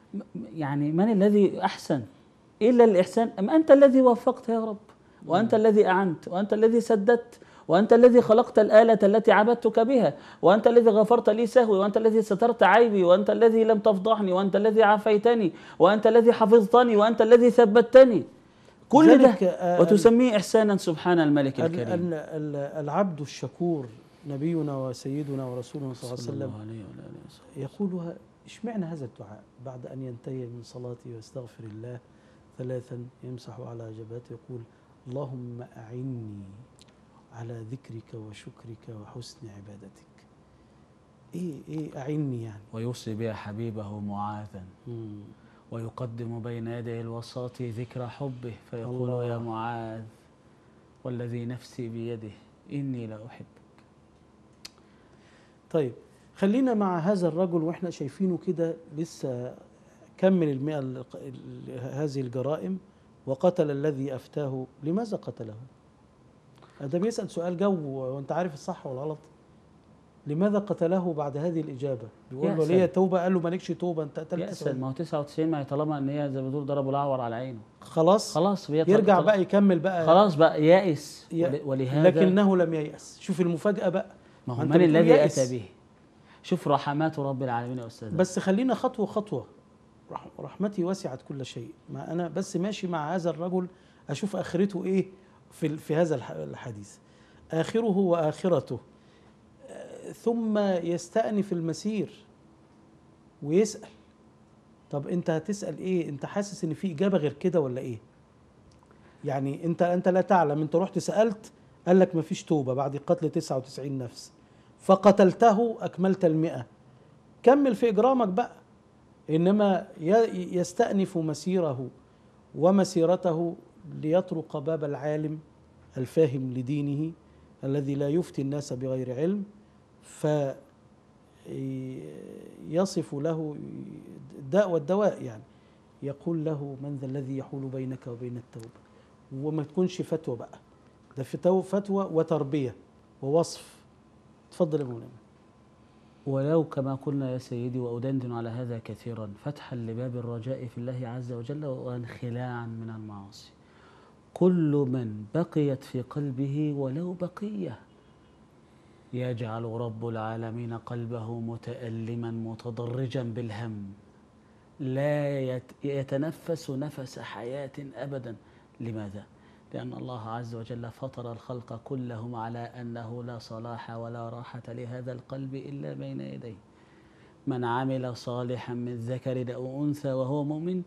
يعني من الذي أحسن إلا الإحسان؟ أم أنت الذي وفقت يا رب، وأنت الذي أعنت، وأنت الذي سددت، وأنت الذي خلقت الآلة التي عبدتك بها، وأنت الذي غفرت لي سهوي، وأنت الذي سترت عيبي، وأنت الذي لم تفضحني، وأنت الذي عافيتني، وأنت الذي حفظتني، وأنت الذي ثبتني. كل ده وتسميه إحسانا سبحان الملك الكريم. العبد الشكور نبينا وسيدنا ورسولنا صلى الله عليه وسلم يقولها. اشمعنى هذا الدعاء بعد أن ينتهي من صلاته ويستغفر الله ثلاثا يمسح على جبهته يقول: اللهم أعني على ذكرك وشكرك وحسن عبادتك. ايه ايه اعني يعني؟ ويوصي بها حبيبه معاذا، مم. ويقدم بين يدي الوصاة ذكر حبه فيقول: الله. يا معاذ والذي نفسي بيده إني لا أحبك. طيب خلينا مع هذا الرجل واحنا شايفينه كده لسه كمل المئة هذه الجرائم وقتل الذي أفتاه. لماذا قتله؟ ده بيسأل سؤال جو وانت عارف الصح والغلط. لماذا قتله بعد هذه الإجابة؟ بيقول له ليه توبة؟ قال له مالكش توبة، انت قتلت. يأسل، ما هو تسعة وتسعين، ما هي طالما ان هي زي ما بتقول ضربوا الأعور على عينه، خلاص خلاص يرجع طلع. بقى يكمل بقى، خلاص بقى يائس. ي... ولهذا لكنه لم ييأس. شوف المفاجأة بقى، ما هو من الذي أتى به؟ شوف رحمات رب العالمين يا أستاذ. بس خلينا خطوة خطوة. رحمتي وسعت كل شيء، ما أنا بس ماشي مع هذا الرجل أشوف آخرته إيه في في هذا الحديث. آخره وآخرته، ثم يستأنف المسير ويسأل. طب أنت هتسأل إيه؟ أنت حاسس إن في إجابة غير كده ولا إيه؟ يعني أنت أنت لا تعلم. أنت رحت سألت قال لك مفيش توبة بعد قتل تسعة وتسعين نفس، فقتلته أكملت المئة، كمل في إجرامك بقى. إنما يستأنف مسيره ومسيرته ليطرق باب العالم الفاهم لدينه الذي لا يفتي الناس بغير علم، فيصف له الداء والدواء. يعني يقول له: من ذا الذي يحول بينك وبين التوبة؟ وما تكونش فتوى بقى، ده فتوى وتربية ووصف. تفضل يا مولانا. ولو كما قلنا يا سيدي، وأدندن على هذا كثيرا، فتحا لباب الرجاء في الله عز وجل وانخلاعا من المعاصي. كل من بقيت في قلبه ولو بقية يجعل رب العالمين قلبه متألما متضرجا بالهم، لا يتنفس نفس حياة أبدا. لماذا؟ لأن الله عز وجل فطر الخلق كلهم على أنه لا صلاح ولا راحة لهذا القلب إلا بين يديه. من عمل صالحا من ذكر أو أنثى وهو مؤمن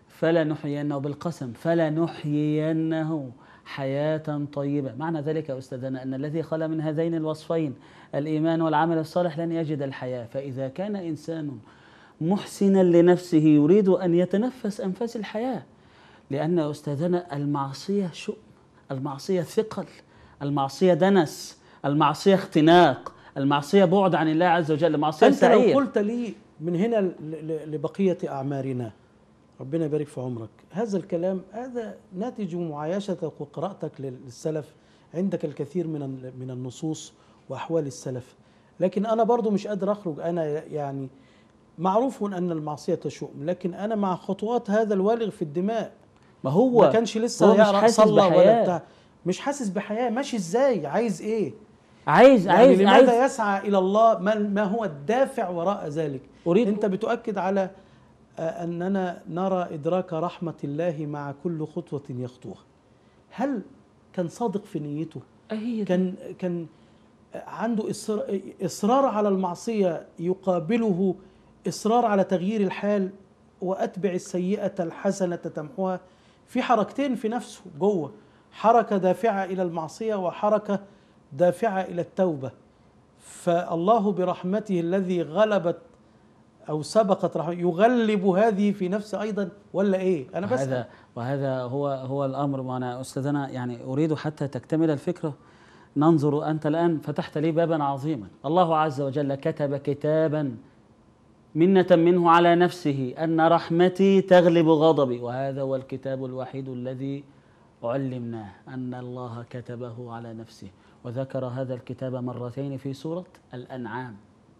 فلنحيينه بالقسم فلنحيينه حياة طيبة. معنى ذلك يا أستاذنا أن الذي خلا من هذين الوصفين الإيمان والعمل الصالح لن يجد الحياة. فإذا كان إنسان محسنا لنفسه يريد أن يتنفس أنفاس الحياة، لأن يا أستاذنا المعصية شؤم، المعصية ثقل، المعصية دنس، المعصية اختناق، المعصية بعد عن الله عز وجل، المعصية أنت سعير. لو قلت لي من هنا ل- ل- لبقية أعمارنا، ربنا يبارك في عمرك، هذا الكلام هذا ناتج معايشتك وقراءتك للسلف، عندك الكثير من ال- من النصوص وأحوال السلف، لكن أنا برضو مش قادر أخرج. أنا يعني معروف أن المعصية شؤم، لكن أنا مع خطوات هذا الوالغ في الدماء. ما هو ما كانش هو لسه مش يعرف حاسس صلى ولا بحياة. بتاع، مش حاسس بحياة. ماشي ازاي؟ عايز ايه؟ عايز يعني عايز لماذا عايز يسعى إلى الله؟ ما, ما هو الدافع وراء ذلك؟ أريد أنت بتؤكد على آه، أننا نرى إدراك رحمة الله مع كل خطوة يخطوها. هل كان صادق في نيته؟ أهي كان كان عنده إصرار, إصرار على المعصية يقابله إصرار على تغيير الحال، وأتبع السيئة الحسنة تمحوها. في حركتين في نفسه جوه، حركة دافعة إلى المعصية وحركة دافعة إلى التوبة. فالله برحمته الذي غلبت أو سبقت رحمته يغلب هذه في نفسه أيضا، ولا إيه؟ أنا بس وهذا وهذا هو هو الأمر. وأنا أستاذنا يعني أريد حتى تكتمل الفكرة. ننظر، أنت الآن فتحت لي بابا عظيما. الله عز وجل كتب كتابا منة منه على نفسه أن رحمتي تغلب غضبي، وهذا هو الكتاب الوحيد الذي علمناه أن الله كتبه على نفسه. وذكر هذا الكتاب مرتين في سورة الأنعام.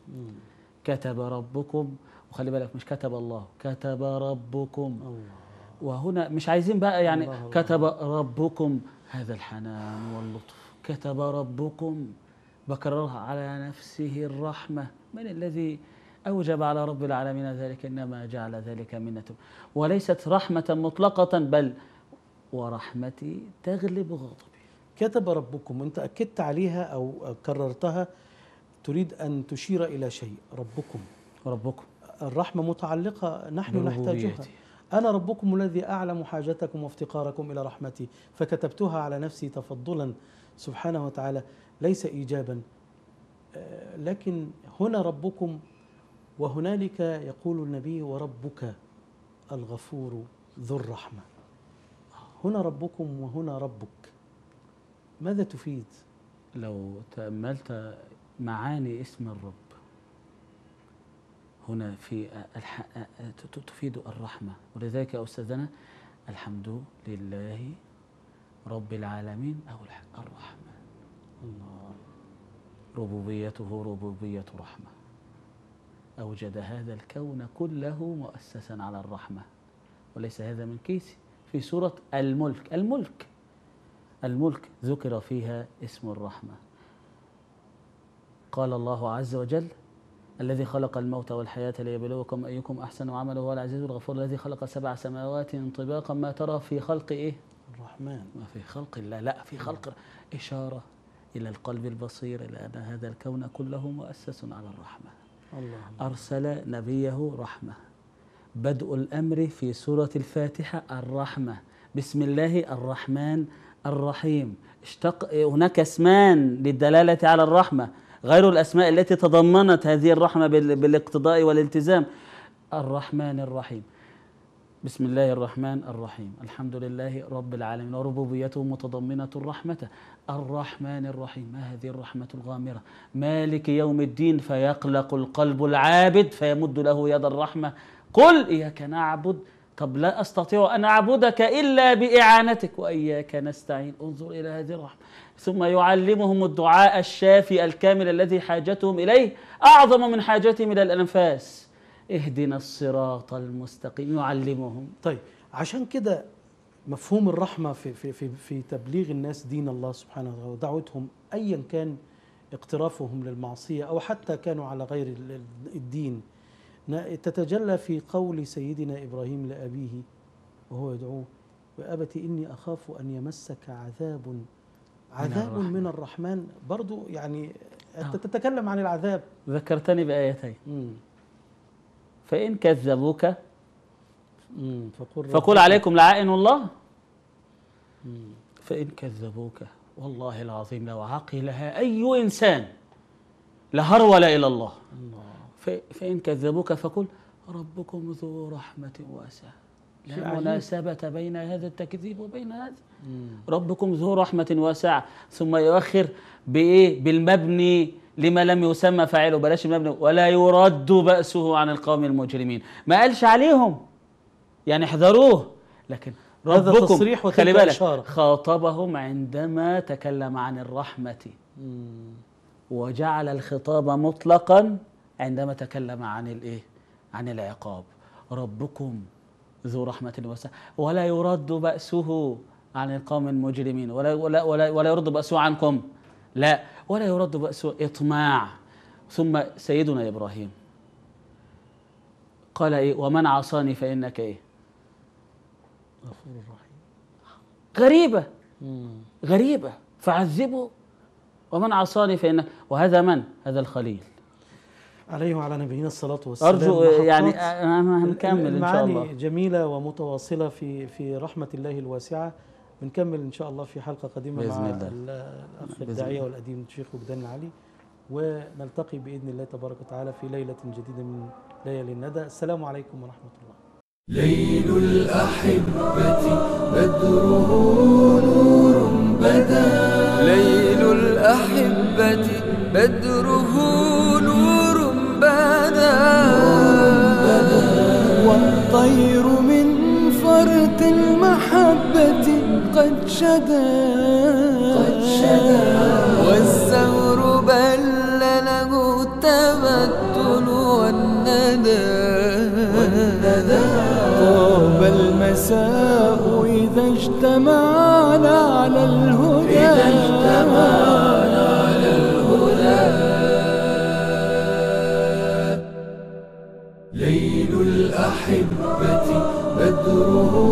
كتب ربكم، وخلي بالك مش كتب الله، كتب ربكم. الله. وهنا مش عايزين بقى يعني الله الله. كتب ربكم هذا الحنان واللطف. كتب ربكم، بكررها على نفسه الرحمة. من الذي أوجب على رب العالمين ذلك؟ إنما جعل ذلك منته، وليست رحمة مطلقة، بل ورحمتي تغلب غضبي. كتب ربكم، وأنت أكدت عليها أو كررتها، تريد أن تشير إلى شيء. ربكم ربكم الرحمة متعلقة، نحن نحتاجها. بربوبيته. أنا ربكم الذي أعلم حاجتكم وافتقاركم إلى رحمتي، فكتبتها على نفسي تفضلا سبحانه وتعالى، ليس إيجابا. آه، لكن هنا ربكم، وهنالك يقول النبي وربك الغفور ذو الرحمة. هنا ربكم وهنا ربك، ماذا تفيد؟ لو تأملت معاني اسم الرب هنا في الح... تفيد الرحمة. ولذلك يا أستاذنا الحمد لله رب العالمين أو الرحمة. الله. ربوبيته ربوبية رحمة، أوجد هذا الكون كله مؤسسا على الرحمة، وليس هذا من كيسي. في سورة الملك الملك الملك ذكر فيها اسم الرحمة. قال الله عز وجل الذي خلق الموت والحياة ليبلوكم أيكم أحسن عملا وهو العزيز الغفور الذي خلق سبع سماوات طباقا ما ترى في خلق إيه؟ الرحمن. ما في خلق الله، لا في خلق، إشارة إلى القلب البصير، إلى أن هذا الكون كله مؤسس على الرحمة. الله. أرسل نبيه رحمة. بدء الأمر في سورة الفاتحة الرحمة، بسم الله الرحمن الرحيم. اشتق هناك اسمان للدلالة على الرحمة غير الأسماء التي تضمنت هذه الرحمة بالاقتضاء والالتزام. الرحمن الرحيم، بسم الله الرحمن الرحيم، الحمد لله رب العالمين، وربوبيته متضمنة الرحمة. الرحمن الرحيم، ما هذه الرحمة الغامرة؟ مالك يوم الدين، فيقلق القلب العابد فيمد له يد الرحمة. قل إياك نعبد، طب لا أستطيع أن أعبدك إلا بإعانتك، وإياك نستعين. انظر إلى هذه الرحمة. ثم يعلمهم الدعاء الشافي الكامل الذي حاجتهم إليه أعظم من حاجتهم إلى الأنفاس. اهدنا الصراط المستقيم، يعلمهم. طيب، عشان كده مفهوم الرحمة في في في في تبليغ الناس دين الله سبحانه وتعالى ودعوتهم، أيا كان اقترافهم للمعصية أو حتى كانوا على غير الدين، تتجلى في قول سيدنا إبراهيم لأبيه وهو يدعوه: وأبت إني أخاف أن يمسك عذاب عذاب من, من الرحمن. برضو يعني أنت تتكلم عن العذاب. ذكرتني بآيتين. مم. فإن كذبوك مم. فقل, فقل عليكم لعائن الله. مم. فإن كذبوك والله العظيم لو عقلها أي إنسان لهرول إلى الله. الله. فإن كذبوك فقل ربكم ذو رحمة واسعة. لا مناسبة بين هذا التكذيب وبين هذا. مم. ربكم ذو رحمة واسعة، ثم يؤخر بإيه؟ بالمبني لما لم يسمى فاعله، بلاش المبني، ولا يرد بأسه عن القوم المجرمين. ما قالش عليهم يعني احذروه، لكن هذا ربكم تصريح خلي بالك إشارة. خاطبهم عندما تكلم عن الرحمة، مم. وجعل الخطاب مطلقا عندما تكلم عن الايه؟ عن العقاب. ربكم ذو رحمة واسعة ولا يرد بأسه عن القوم المجرمين، ولا ولا ولا, ولا يرد بأسه عنكم، لا، ولا يرد بأسه إطماع. ثم سيدنا إبراهيم قال إيه؟ ومن عصاني فإنك إيه؟ غفور رحيم. غريبة مم. غريبة، فعذبه ومن عصاني فإنك، وهذا من؟ هذا الخليل عليه وعلى نبينا الصلاة والسلام. أرجو يعني هنكمل إن شاء الله. المعاني جميلة ومتواصلة في في رحمة الله الواسعة. بنكمل إن شاء الله في حلقة قادمة بإذن مع الله. الأخ بإذن الداعية الله. والأديب الشيخ وجدان العلي، ونلتقي بإذن الله تبارك وتعالى في ليلة جديدة من ليالي الندى. السلام عليكم ورحمة الله. ليل الأحبة بدره نور بدا، ليل الأحبة بدره نور بدا، والطير من فرط المحبة قد شدا قد شدا، والزهر بل له التبدل والندى طاب المساء إذا اجتمعنا على الهدى إذا اجتمعنا على الهدى. ليل الأحبة بدره